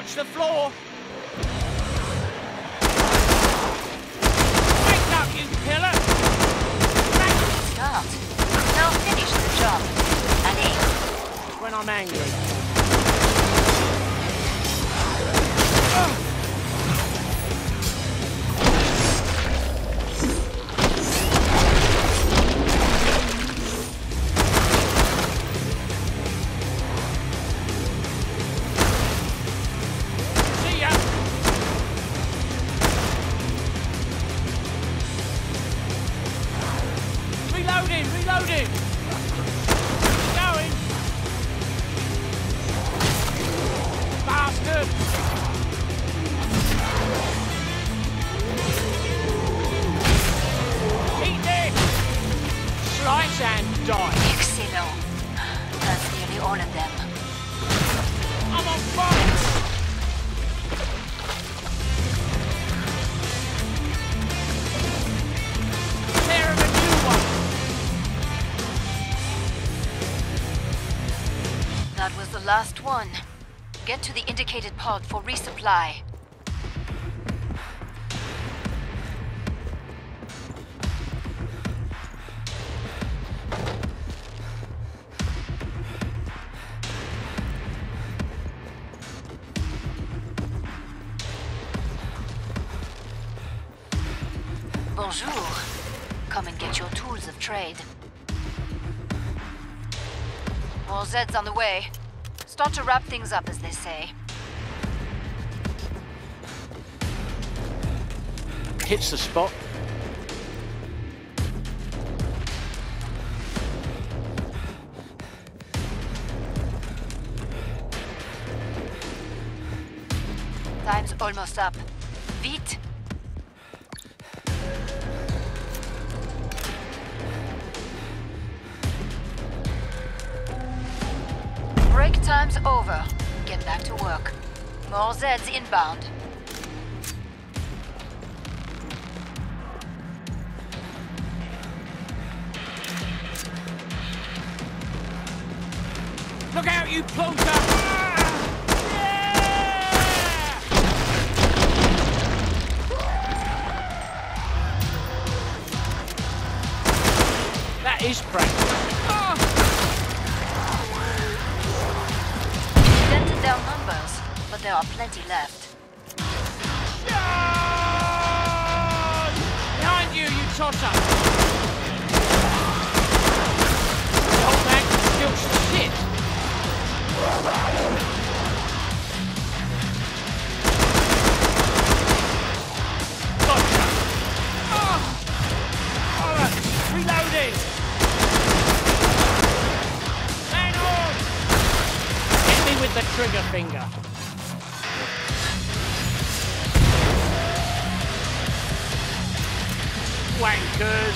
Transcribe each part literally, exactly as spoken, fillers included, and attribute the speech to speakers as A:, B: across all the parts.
A: Watch the floor! Wake up, you killer!
B: Start. Now finish the job. Allez.
A: When I'm angry. Reloading, reloading! Going! Bastard! Eat this! Slice and die!
B: Excellent. That's nearly all of them.
A: I'm on fire! Tear him a new one!
B: That was the last one. Get to the indicated pod for resupply. Bonjour. Come and get your tools of trade. More Zeds on the way. Start to wrap things up, as they say.
A: Hits the spot.
B: Time's almost up. Vite! Break time's over. Get back to work. More Zeds inbound.
A: Look out, you plonker! Ah! Yeah! That is practice. Ah!
B: Dented down numbers, but there are plenty left.
A: John! Behind you, you tosser! The old man can still some shit. Gotcha! Oh! Oh, reloading! Man on! Hit me with the trigger finger. Wankers!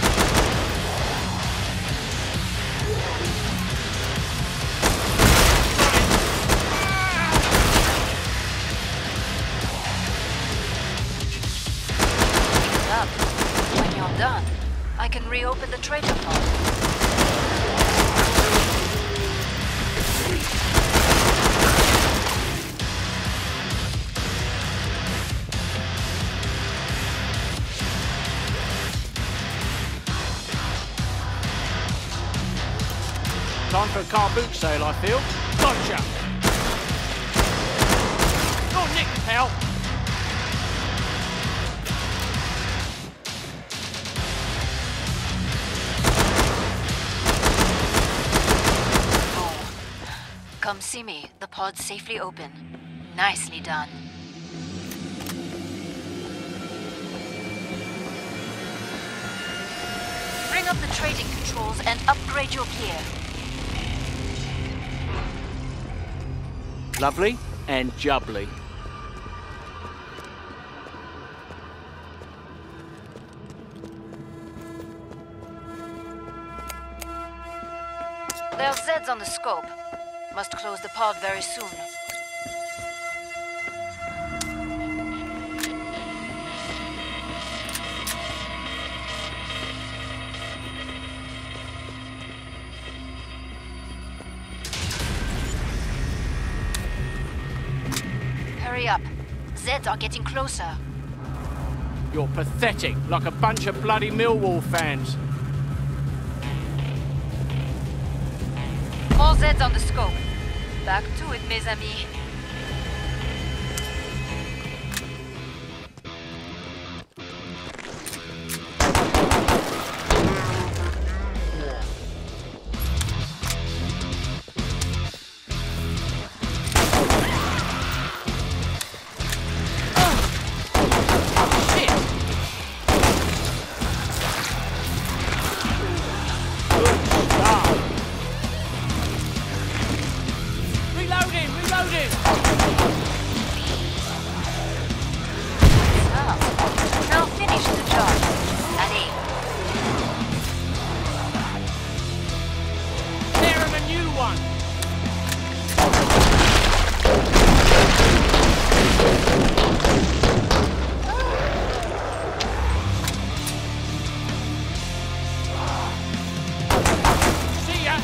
B: Up. When you're done, I can reopen the trader pod.
A: Time for a car boot sale, I feel. Gotcha! Oh, Nick, pal!
B: Oh. Come see me. The pod's safely open. Nicely done. Bring up the trading controls and upgrade your gear.
A: Lovely and jubbly.
B: There are Zeds on the scope. Must close the pod very soon. Hurry up. Zeds are getting closer.
A: You're pathetic, like a bunch of bloody Millwall fans.
B: More Zeds on the scope. Back to it, mes amis. Now finish the job. Allez.
A: Tear him a new one. See ya.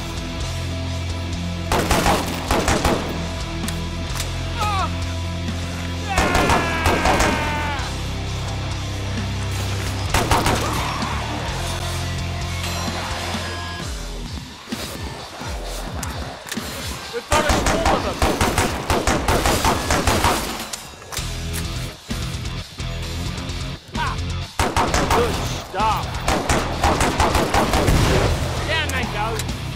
A: We've got a swarm of them. Ah, good stuff. Down they go.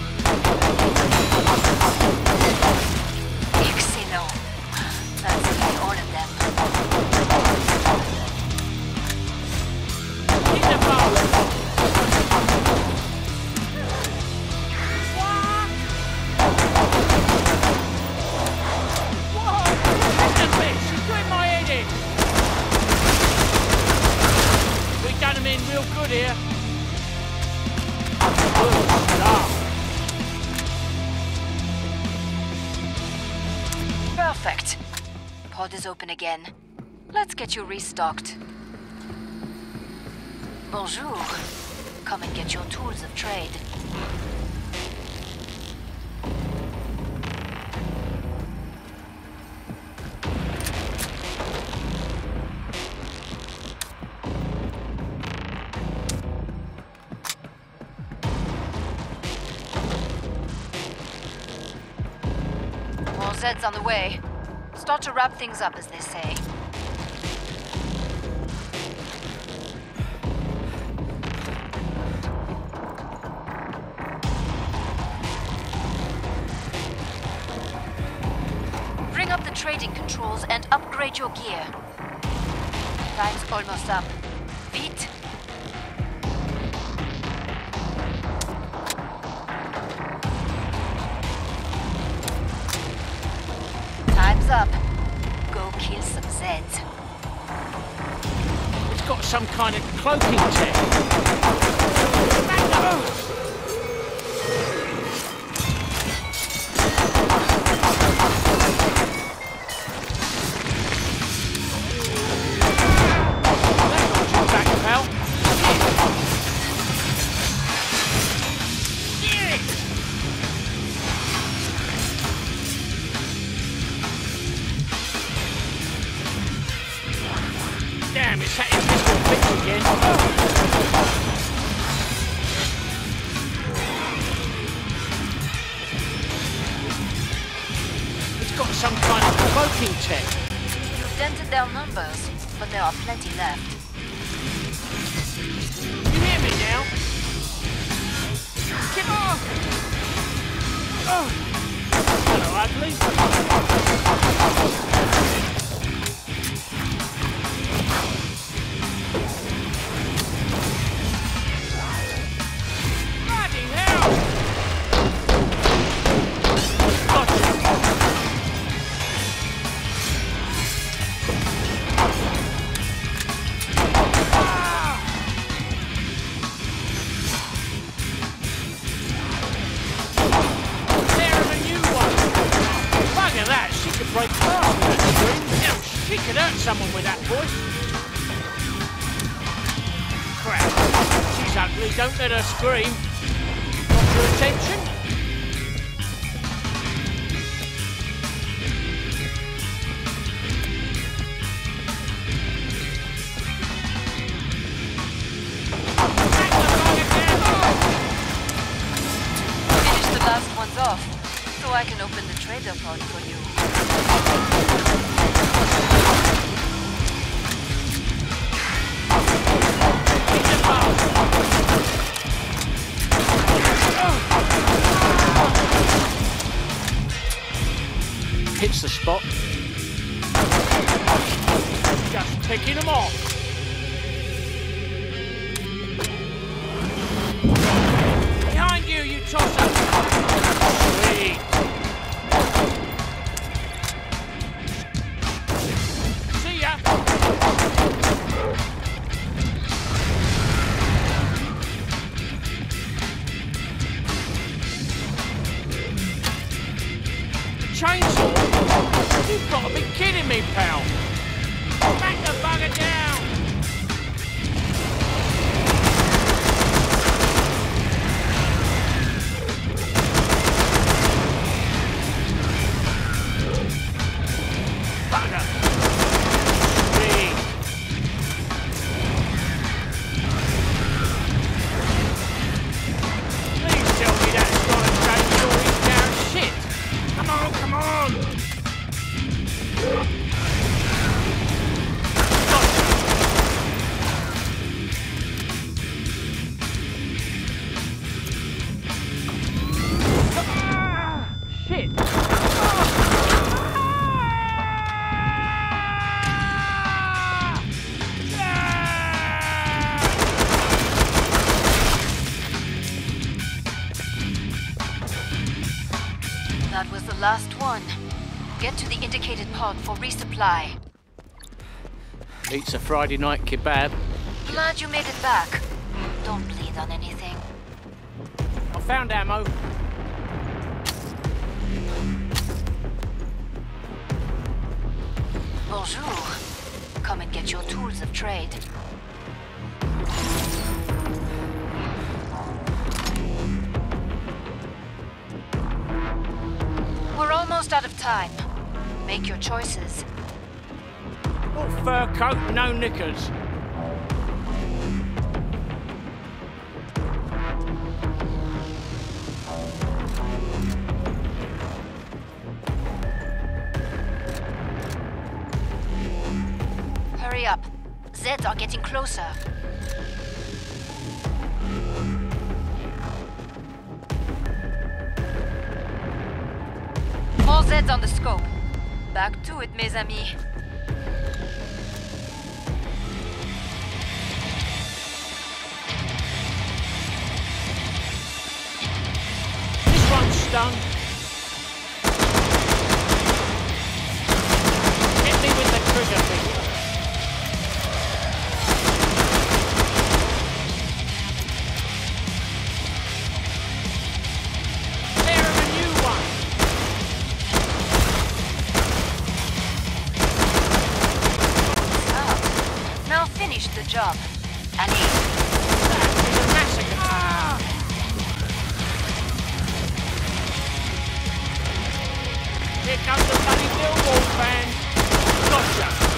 B: Excellent. That's nearly all of them.
A: Hit the bow. Done him in real good here. Good stuff.
B: Perfect. Pod is open again. Let's get you restocked. Bonjour. Come and get your tools of trade. More Zeds on the way. Start to wrap things up, as they say. Bring up the trading controls and upgrade your gear. Time's almost up. Vite! Time's up. Go kill some Zeds.
A: It's got some kind of cloaking tech. Back, pal. Damn, it's that invisible bitch again. It's got some kind of cloaking tech.
B: You've dented their numbers, but there are plenty left.
A: You hear me now? Get off! Oh! Hello, ugly. Bloody hell! Gotcha. Ah! There of a new one. Bugger that, she could break glass with that scream. Hell, she could hurt someone with that voice. Crap. She's ugly, don't let her scream. Got your attention?
B: you.
A: Hits the spot. Just picking them off. Behind you, you tosser. Sweet. See ya. Chainsaw? You've got to be kidding me, pal. Back the bugger down. Bugger. Sweet. Please tell me that's not a chainsaw he's down shit. Come on, come on! Ah, shit! Ah!
B: That was the last one. Get to the indicated pod for resupply.
A: Eats a Friday night kebab.
B: Glad you made it back. Don't bleed on anything.
A: I found ammo.
B: Bonjour. Come and get your tools of trade. We're almost out of time. Make your choices.
A: Oh, fur coat, no knickers.
B: Hurry up. Zeds are getting closer. More Zeds on the scope. Back to it, mes amis.
A: This one's stung. Hit me with the trigger finger. There of a new one.
B: Ah, now finish the job. Allez.
A: That is a massacre. Ah! Here comes the bloody Millwall band. Gotcha.